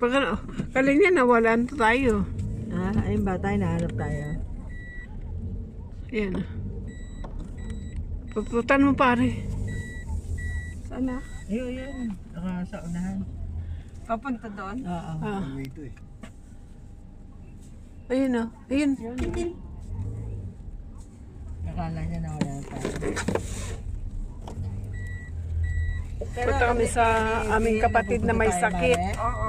Pag kanina nawalan tayo. Ayun ba tayo, nahanap tayo. Ayan. Puputan mo pare. Sana? Yun. Sa unahan. Papunta doon? Oo. Ito eh. Ayun o. Ayun. Akala niya na wala tayo. Punta kami sa aming kapatid na may sakit. Oo.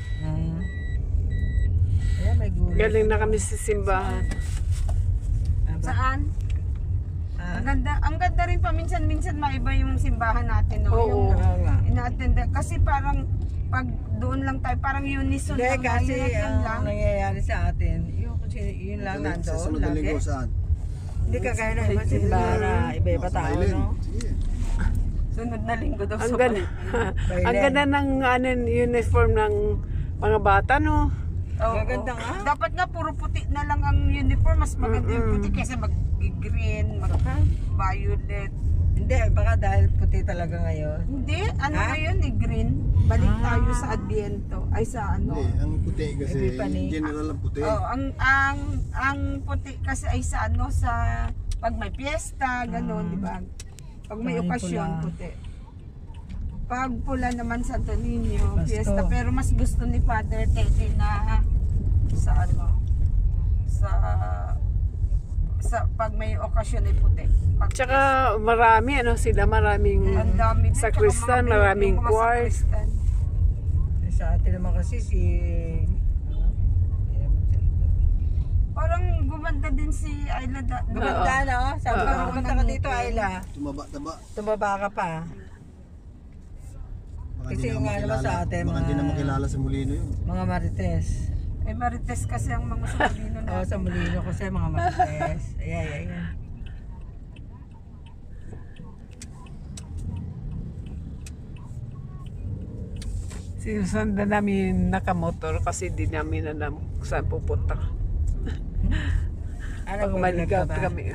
Ayan, may gulay. Galing na kami sa simbahan. Saan? Ang ganda rin paminsan-minsan maiba yung simbahan natin, no? Oo. Yung ina-attend. Kasi parang pag doon lang tayo, parang unison Hindi, lang. kasi Yun ang nangyayari sa atin, yun lang nandoon lagi. Saan? Hindi kagaya na iba simbahan na iba-iba tao, no? Sige. Sunod na linggo daw Ang sa ganda. Ang ganda ng uniform ng mga bata, no? Oo. Maganda nga. Dapat nga puro puti na lang ang uniform. Mas maganda yung puti kaysa mag-green, mag-violet. Hindi, baka dahil puti talaga ngayon. Hindi, ano ngayon eh, green. Balik tayo sa Adviento. Ay sa ano. Hindi, ang puti kasi, Epipani. general ang puti. Oh, ang puti kasi ay sa ano sa pag may piyesta, gano'n, di ba? Pag may Ay, okasyon, pula. puti. Pag pula naman Santo Niño, Pasko. piyesta, pero mas gusto ni Father Teddy na sa ano sa pag may okasyon ay puti. Pag Tsaka marami, maraming ang dami din, sa tsaka Kristan, mga- maraming yung mga choirs. sakristan. Sa atin naman kasi Parang gumanda din si Ayla. Gumanda, no? Sabi ko, Oo. pumunta ka dito, Ayla. Tumaba-taba. Tumaba ka pa. Baka Kasi di na nga naman makilala. sa atin, Baka di na mga- makilala sa Molino yun. Mga marites. Eh, Marites kasi ang mga Sabino na. Oo, sa Molino kasi mga marites. Ayan. Sinusundan namin nakamotor kasi di namin alam kung saan pupunta. Pag maligaw kami.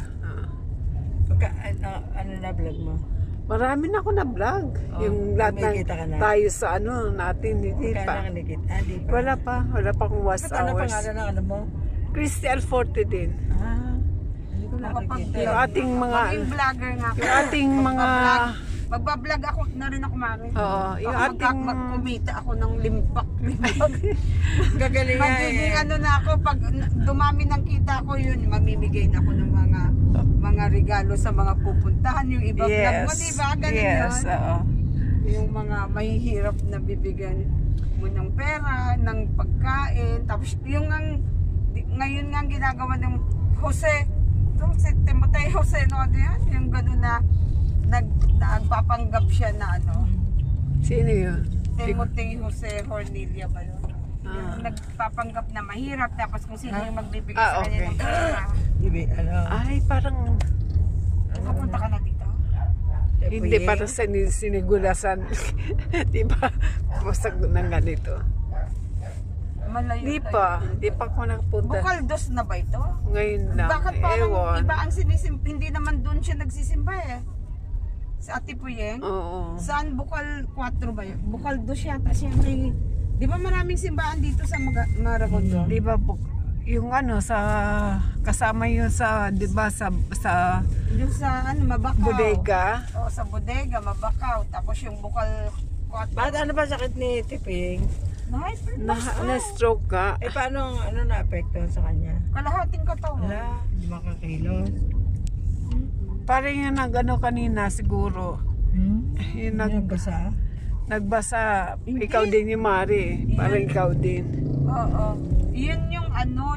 Ano na vlog mo? Marami na ako na vlog. Yung lahat ng kumikita ka na? tayo sa natin, hindi Kaya pa. nakanikit. Di pa. Wala pa akong was Ba't ano hours. pangalan ng ano mo? Christy Alforte din. Hindi ko nakikita. Yung ating mga, Maging vlogger nga ako. yung ating mga, Magbablog ako na rin ako, Mari. oo, yung ating, Magkumita ako ng limpak. Gagaling nga Magiging ano na ako, pag dumami ng kita ko yun, mamimigay na ako ng mga regalo sa mga pupuntahan. Yung iba vlog mo, diba? Ganun yes, yun. oo. Yung mga mahihirap na bibigyan mo ng pera, ng pagkain. Tapos yung ngayon nga ang ginagawa ng Jose, itong si Timothy Jose, no, ano yan? Yung gano'n na nagpapanggap siya na ano, Sino yun? Timothy Jose Hornilia ba yun? Yung nagpapanggap na mahirap, tapos kung sino yung magbibigay sa kanya ng pera. Ay, parang, Kapunta ka na dito? hindi para sa sinigulasan. Di ba? Basag ng ganito. Malayo Di tayo. pa. Di pa ako nakapunta. Bukaldos na ba ito? Ngayon lang. Bakit parang Ewan. iba ang sinisimba? Hindi naman doon siya nagsisimba eh. Sa Ate Puyeng? Oo. Saan Bukal 4 ba yun? Bukal 2 yata siya may... Di ba maraming simbahan dito sa Maragondo? Di ba yung sa kasama yun sa, di ba, sa Yung sa Mabakaw. bodega. O sa bodega, Mabakaw. Tapos yung Bukal 4. Bakit ano ba sakit ni Tiping? Na-stroke ka. Paano na-apektuhan sa kanya? Kalahating katawan. Wala, hindi makakilos. Parang yung kanina siguro. Yung Nagbasa? nagbasa. Ikaw din yung Mari. Parang ikaw din. Oo. Yun yung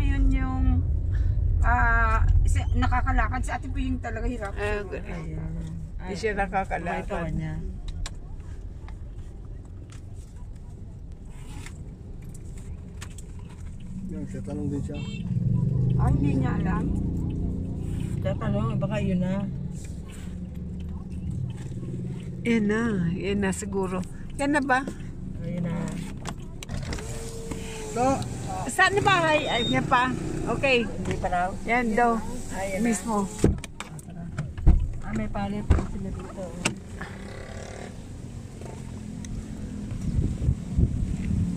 nakakalakad. Si Ate Puyeng talaga hirap. Hindi siya nakakalakad. niya. Tatanong din siya. Ay, hindi niya alam. Tatanong, baka yun na. Yan na siguro. Yan na ba? Ayun na. Saan na bahay? Ay, yan pa. Okay. Hindi pa raw. Yan daw. Ayun na. Mismo. May palit pa sila dito.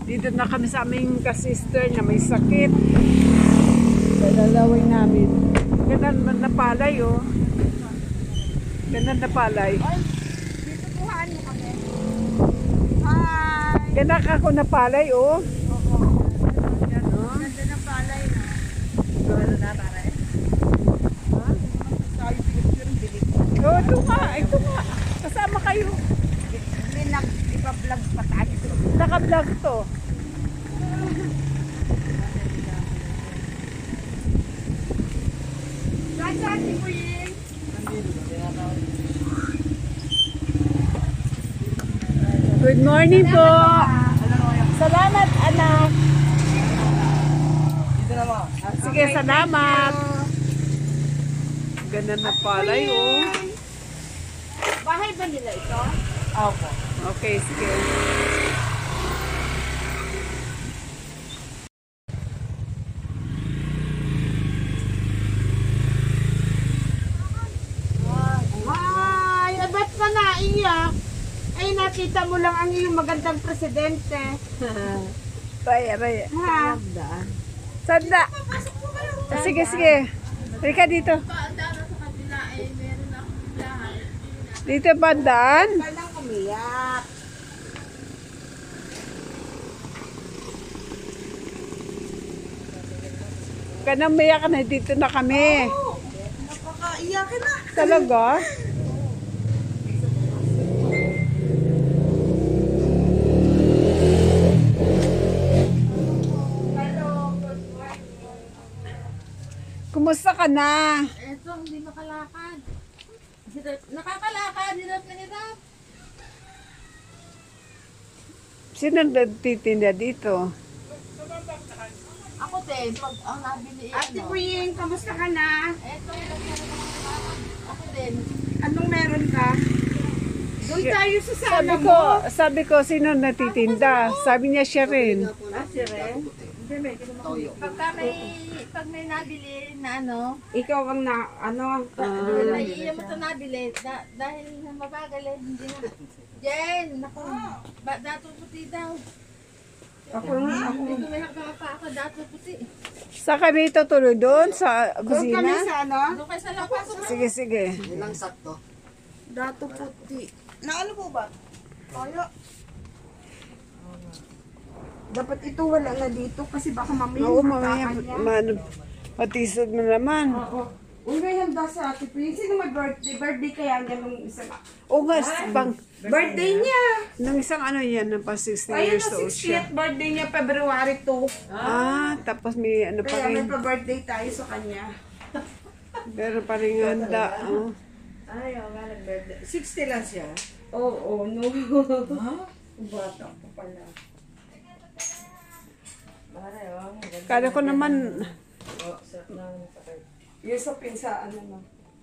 Dito na kami sa aming ka-sister na may sakit. Dalalawin namin. Ganda na palay, oh. Ganda na palay. Dito kuhaan mo kami. Hi! Ganda ka ako na palay, oh. Ganda ng palay na. Ano na, pare? Tayo pinipin bilik. Oh, ito nga. Kasama kayo. Hindi nag-ipa-vlog pa tayo. Naka-vlog to. Saan si Queen? Good morning po. Salamat, anak. Dito na mo. Sige, salamat. Ganda na palay, oh. Bahay ba nila ito? Opo. Okay, sige. Hi! Ba't ka naiyak? Ay, nakita mo lang ang iyong magandang presidente. Ray. Ha? Sanda. Sige. Rika dito. Dito bandaan. Walang umiyak. Kanang mayak na dito na kami. Nakakaiyakin na. Talaga? Kumusta ka na? Eto, hindi makalakad. Nakakalakad, hirap na hirap. Sino nagtitinda dito? Ako din, pag ang nabili Ate Queen, kamusta ka na? Eto, ako din. Anong meron ka? Doon tayo sa sala Sabi mo. ko, sino natitinda? Sabi niya siya rin. Si Ren? Pag may nabili na ano, Ikaw ang na, naiiya mo ito nabili, dahil mabagal eh, hindi na. Jen, naku, dato puti daw. Ako nga. Dito may hanggang pa ako, dato puti. Sa kami tutuloy doon sa Doon kami kusina? sa ano? Doon kayo sa labas. Sige. Ilang sakto? Dato puti. Na ano po ba? Kaya. Dapat ito wala na dito kasi baka mamaya Oo, mamaya, niya. patisod mo naman. Oo. Uy, may handa sa Ate Queen. Sino may birthday? Birthday kaya niya nung isang... O nga, Birthday niya! nung isang ano yan, nang pa 60 Ayun years na old siya. 60th birthday niya, February 2. Tapos may ano pa Kaya may rin. pa-birthday tayo sa kanya. Meron pa rin handa. Oh. Ay, nga nag-birthday. 60 lang siya. Oo, no. Ha? Bata pa pala. Pare, oh. Kala ko naman, Sarap na ng sakay. Yung sa pinsa, ano no?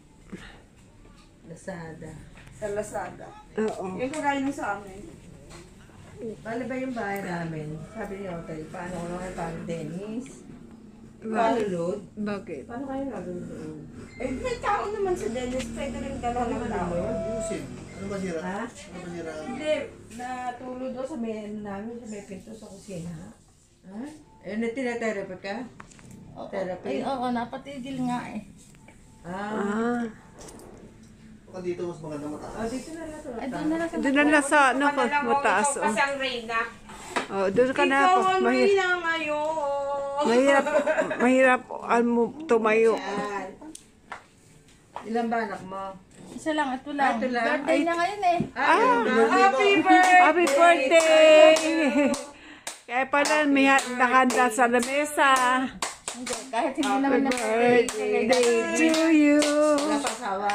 Lazada. Sa Lazada. oo. Yung kagaya nung sa amin. Paano ba yung bahay namin? Sabi niya, okay, paano ko lang paano Dennis? Ba- Paano load? Bakit? Paano kayo nalulod? Eh, may tao naman sa Dennis. Pwede rin dala ng tao. Ayusin. Ano ba sira? Ha? Ano ba sira? Hindi, natulog doon sa may ano namin, sa may pinto sa kusina. Ha? Eh, tinatherapy ka? Therapy? Ay, oo, napatigil nga eh. Ah. Baka dito mas maganda mataas. Oh, dito na lang to. Ay, doon na lang sa Doon na lang sa ano, mataas. Ikaw kasi ang Reyna. Oh, doon ka na. Ikaw ang Mahirap, Reyna ngayon. mahirap mo tumayo. Yan. Ilan ba anak mo? Isa lang, ito lang. Ito lang. Birthday niya ngayon eh. Happy birthday! Happy birthday! Kaya pala may nakahanda sa lamesa. Hindi, kahit hindi naman na birthday. Birthday to you. Wala pa asawa.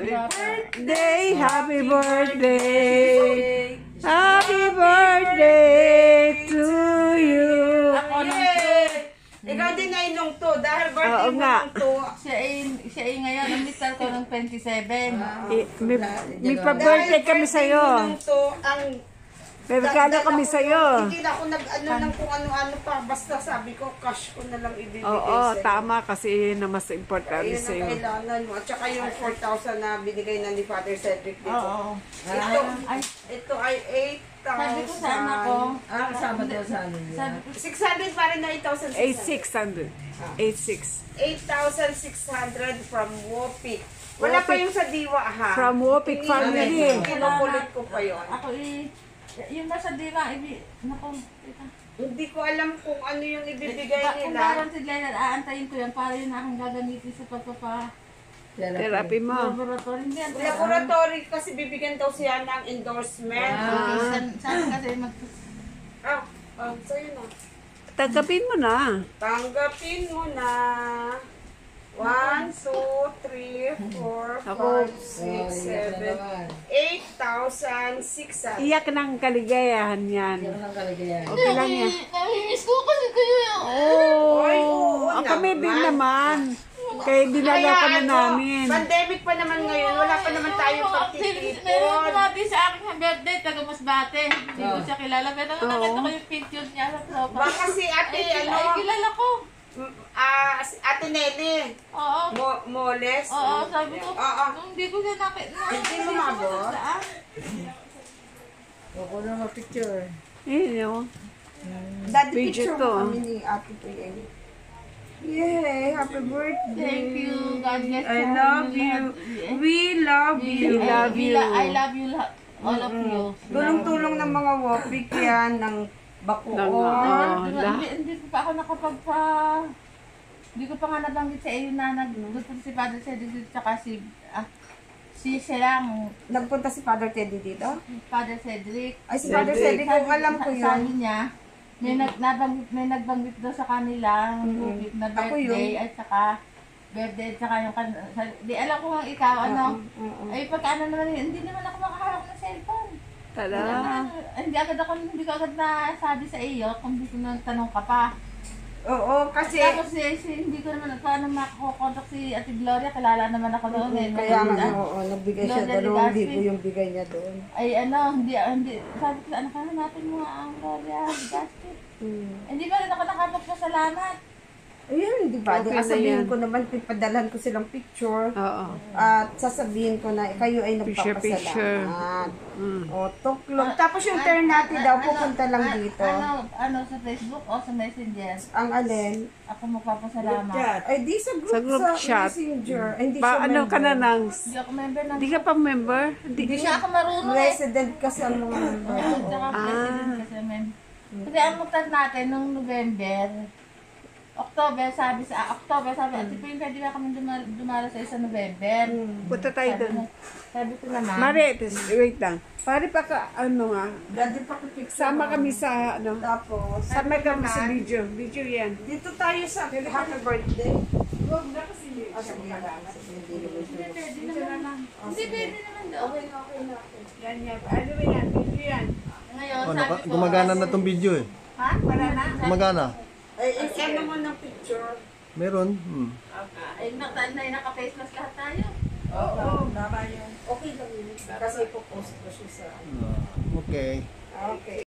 Happy birthday. Happy birthday to you. Ako nang Ikaw din ay nung to. Dahil birthday Oo mo nga. nung to. siya ay ngayon, ang listal ko ng 27. May pa-birthday kami sa'yo. Nung to, ang... May regalo kami sa'yo. Hindi na ako nag-ano ng kung ano-ano pa. Basta sabi ko, cash ko na lang ibibigay Oo, sa'yo. tama kasi yun na mas importante Ayun ang sa'yo. kailangan mo. At saka yung 4,000 na binigay na ni Father Cedric dito. Oo. Ito, Ay, ito ay 8,000. ko sa anak ko, Kasama daw sa ano niya. sabi ko, 600 pa rin na 8,600. 8,600. 8,600 from Wopik. Wala pa yung sa Diwa ha. From Wopik family. Kinukulit ko pa yun. ako yung nasa diwa, naku, teka. Hindi ko alam kung ano yung ibibigay Kung nila. meron si Glenn, aantayin ko yan para yun aking gagamitin sa Therapy mo. laboratory. Hindi, ang Laboratory kasi bibigyan daw siya ng endorsement. Saan kasi Sa'yo na. Tanggapin mo na. Tanggapin mo na. 1, 2, 3, 4, 5, Ako. 6, 7, 8,600. Iyak ng kaligayahan yan. Ang kaligayahan. Okay lang yan. Nangingis ko kasi kayo yung... Ay, Oh, oo kami din naman. naman. Kaya dinala ka na namin. Pandemic pa naman ngayon, wala pa naman tayong Meron pagtitipon. tumabi sa akin sa birthday, taga Masbate. Hindi ko siya kilala, pero nakita ko yung picture niya sa tropa. Baka si ate, Ay, kilala ko. si ate Nelly, Oo. Moles. Oo, sabi ko, Oo. nung hindi ko siya nakita. Hindi mo mabot? Ako na ma-picture. Yun. Daddy, Video picture to. mo kami ni ate Pieng. Yay, happy birthday. Thank you. God bless I you. love you. We love you. We love you. I love you all of you. Tulong-tulong ng mga wopik yan, ng bakuon. Hindi ko pa ako hindi ko pa nga nabanggit sa iyo na nagpunta si Father Cedric tsaka si Silang, Nagpunta si Father Teddy dito? Father Cedric. Ay, si Father Teddy, kung alam ko yun. Sabi niya, may nagbanggit daw sa kanila na Ako birthday yun. at saka yung di alam ko nga ikaw ay pagka ano naman yun, hindi naman ako makaharap ng cellphone. Tala. Hindi ko agad na sabi sa iyo kung hindi ko nagtanong ka pa. Oo, kasi... Tapos hindi ko naman paano makakokontak si Ate Gloria, kilala naman ako doon eh. Kaya nga, oo, nagbigay siya Gloria 2,000 Legazpi. yung bigay niya doon. Ay hindi, sabi ko, anak ka natin mo ang Gloria Legazpi. Hindi ba rin ako nakapagpasalamat? Ayun, di ba? Okay na Sabihin yan. ko naman, pipadalhan ko silang picture. Oo. At sasabihin ko na kayo ay Picture. nagpapasalamat. O, tuklog. Tapos yung turn natin daw, pupunta lang dito. Ano sa Facebook o sa Messenger? Ang alin? Ako magpapasalamat. Ay, di sa group, Sa group chat. Messenger. Ay, hindi siya Ano ka na member. nang... Hindi ako member ng... Hindi ka pa member? Hindi siya ako marunong eh. Resident kasi ang mga member. Tsaka president kasi member. Kasi ang mutas natin nung November, October, sabi Ate Ping, pwede ba kami dumalo sa isa November? Punta tayo doon. Sabi ko naman. Mare, wait lang. Pare pa ka, ano nga, Daddy pa picture. sama kami sa, ano, Tapos, sama kami sa video. Video yan. dito tayo sa happy birthday. Huwag na kasi. Hindi pwede naman. Hindi pwede naman doon. Yan, yan. Ano ba yan? Video yan. Ngayon, Oh, sabi ko. gumagana na tong video eh. Ha? Wala na? Gumagana. Ay, ano mo ng picture? Meron. Ay, naka-face mask lahat tayo. Oo, tama yun. Okay lang yun. Kasi po-post ko siya sa... Okay. Okay.